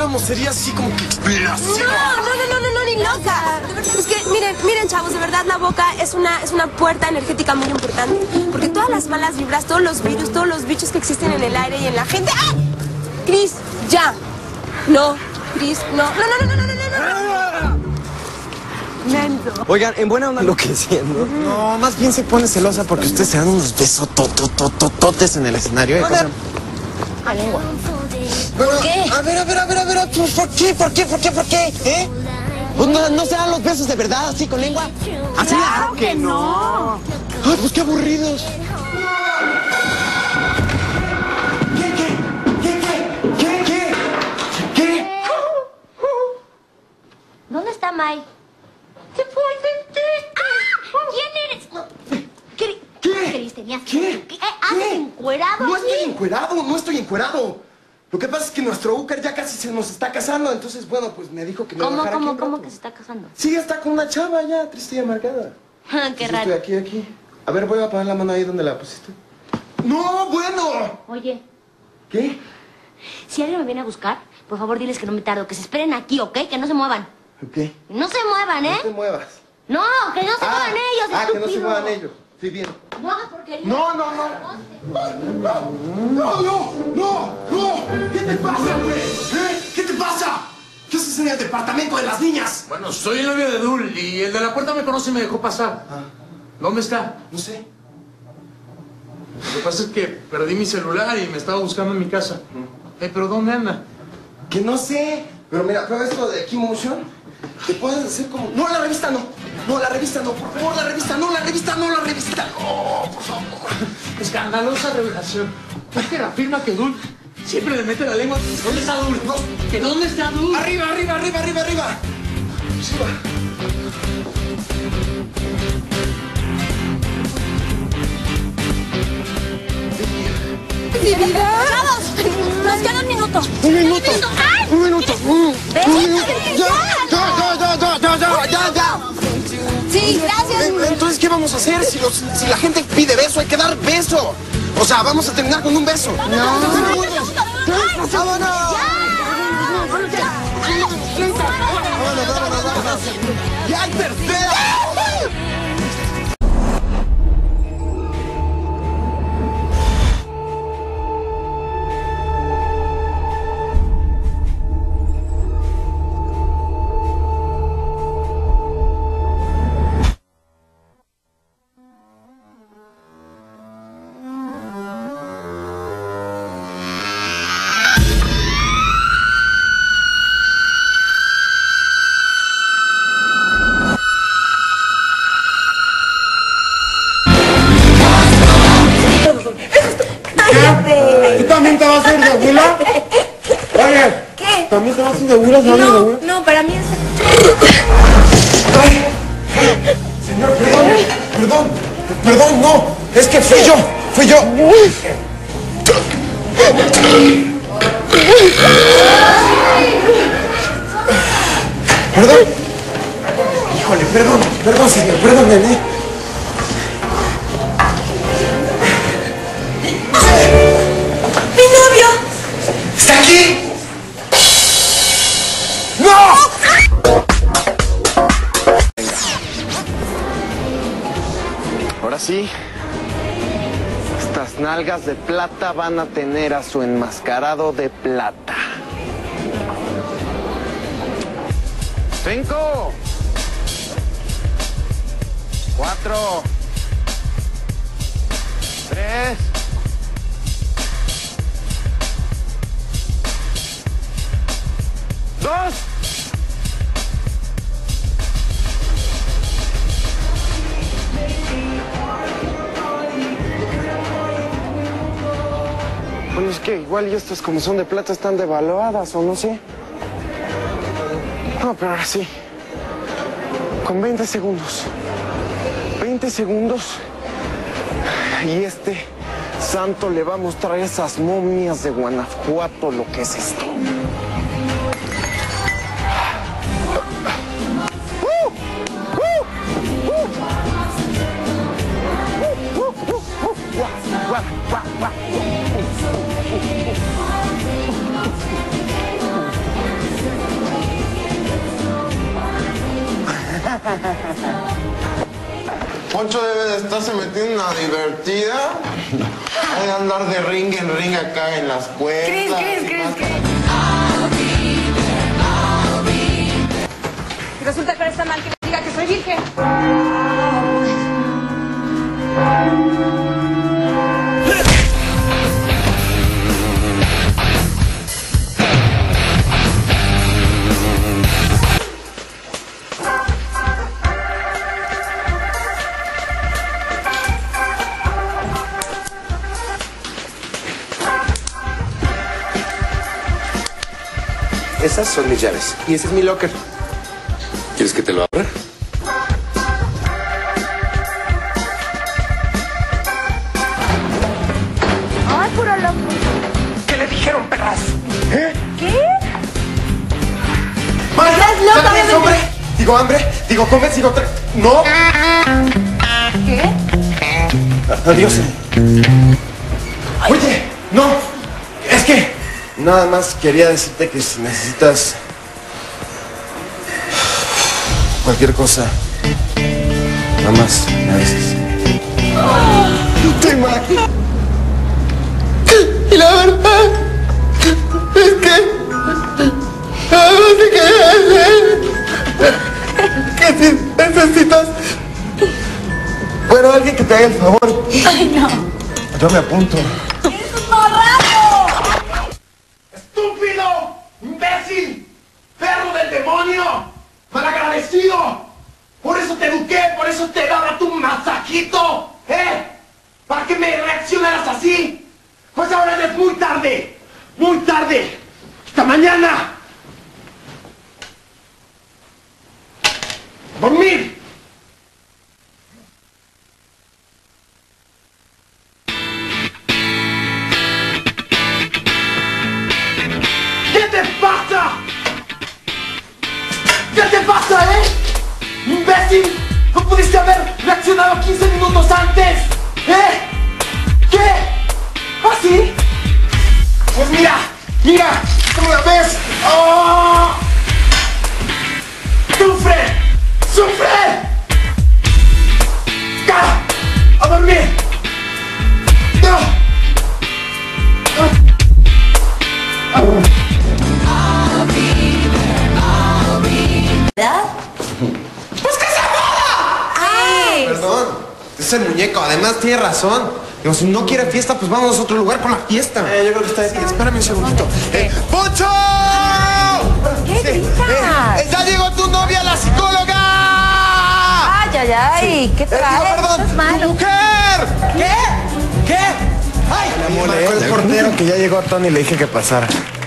vamos, sería así como que explosivo. No, ni loca. Es que, miren, chavos, de verdad la boca es una puerta energética muy importante. Porque todas las malas vibras, todos los virus, todos los bichos que existen en el aire y en la gente... ¡Ah! Cris, ya. No, Cris, no. Oigan, en buena onda enloqueciendo. No, más bien se pone celosa porque ustedes se dan unos besos tototototes en el escenario. A lengua. Bueno, ¿Qué? A ver, ¿por qué? ¿Eh? Pues no se dan los besos de verdad, así con lengua. ¿Así? ¡Claro que no! Ay, pues qué aburridos. ¿Qué? ¿Dónde está Mai? Se fue al dentista. ¿Quién eres? No. ¿Qué? Cris, tenías ¿Qué? que... ¿Haces encuerado No aquí? no estoy encuerado. Lo que pasa es que nuestro Úcar ya casi se nos está casando, entonces, bueno, pues me dijo que me bajara aquí un ¿Cómo rato. que se está casando? Sí, está con una chava ya, triste y amargada. Qué Pues raro. estoy aquí. A ver, voy a poner la mano ahí donde la pusiste. ¡No, bueno! Oye, ¿Qué? si alguien me viene a buscar, por favor diles que no me tardo, que se esperen aquí, ¿ok? Que no se muevan. ¿Qué? No se muevan, ¿eh? No te muevas. No, que no se muevan ellos, que no se estúpido. muevan ellos. Sí, bien. No hagas porquería. No. ¿Qué te pasa, güey? ¿Eh? ¿Qué te pasa? ¿Qué haces en el departamento de las niñas? Bueno, soy el novio de Dul y el de la puerta me conoce y me dejó pasar. ¿Dónde está? No sé. Lo que pasa es que perdí mi celular y me estaba buscando en mi casa. ¿Pero dónde anda? Que no sé. Pero mira, prueba esto de Kimotion. Te puedes hacer como... No, la revista no. No, la revista no. Por favor, la revista no. Oh, por favor. Escandalosa revelación. Parker afirma que Dul siempre le mete la lengua. ¿Dónde está Dul? No. ¿Que dónde está Dul? Arriba. Sí, va. ¡Mi vida! ¡Chavos! Nos queda un minuto. Un minuto. Ya. Sí, gracias. Entonces, ¿qué vamos a hacer? Si la gente pide beso, hay que dar beso. O sea, vamos a terminar con un beso. ¡Vámonos! ¡Ya, perfecto! ¿Tú también te vas a ir de abuela? Oye, ¿Qué? ¿también te vas a ir de abuela? No, para mí es... Señor, perdón, no. Es que fui yo. ¿Perdón? Híjole, perdón, señor, perdón, nene. ¡Mi novio! ¿Está aquí? ¡No! Ahora sí, estas nalgas de plata van a tener a su enmascarado de plata. 5, 4, 3, 2. Bueno, es que igual y estas como son de plata están devaluadas o no sé. No, pero ahora sí. Con 20 segundos. 20 segundos. Y este santo le va a mostrar a esas momias de Guanajuato lo que es esto. Poncho debe de estarse metiendo en una divertida. Ha de andar de ring en ring acá en las cuerdas. Cris. Y resulta que ahora está mal que le diga que soy virgen. Esas son mis llaves. Y ese es mi locker. ¿Quieres que te lo abra? Ay, puro loco. ¿Qué le dijeron, perras? ¿Qué? ¡Maestra! ¡Estás loca, ¿Sabes, bebé! hombre? Digo hambre, digo comer, digo ¡No! ¿Qué? Adiós. Oye, no. Es que nada más quería decirte que si necesitas cualquier cosa, nada más me avisas. ¿Te imaginas? Y la verdad es que si necesitas, bueno, alguien que te haga el favor. Ay, no. Yo me apunto. ¡Es un borracho! ¡Estúpido! ¡Imbécil! ¡Perro del demonio! ¡Malagradecido! Por eso te eduqué, por eso te daba tu masajito, ¿eh? ¿Para que me reaccionaras así? Pues ahora es muy tarde. ¡Muy tarde! ¡Hasta mañana! ¡Dormir! ¿Qué te pasa? ¿Qué te pasa, ¡Imbécil! ¡No pudiste haber reaccionado 15 minutos antes! ¿Qué? ¿Ah, sí? Pues mira, ¿cómo la ves? ¡Oh! ¡Sufre! ¡Ya! ¡A dormir! ¡No! ¿Verdad? ¡Pues que se joda! ¡Ay! Perdón, es el muñeco, además tiene razón. Digo, si no quiere fiesta, pues vamos a otro lugar con la fiesta. Yo creo que está bien. Espérame un segundito. ¡Poncho! ¿Qué gritas? ¡Ya llegó tu novia, la psicóloga! Ay, ¿qué traes? Perdón, ¿Estás ¡tu malo? mujer! ¿Qué? ¡Ay! Me marcó el portero que ya llegó a Tony y le dije que pasara.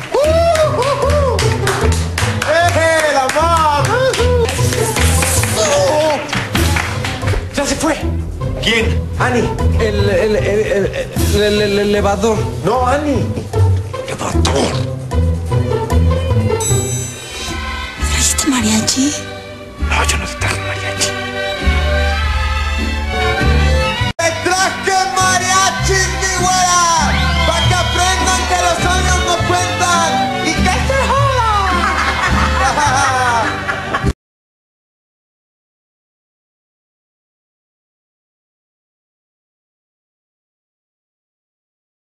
¡La mamá! ¡Ya se fue! ¿Quién? Ani. El elevador. No, Ani. ¿Trajiste mariachi?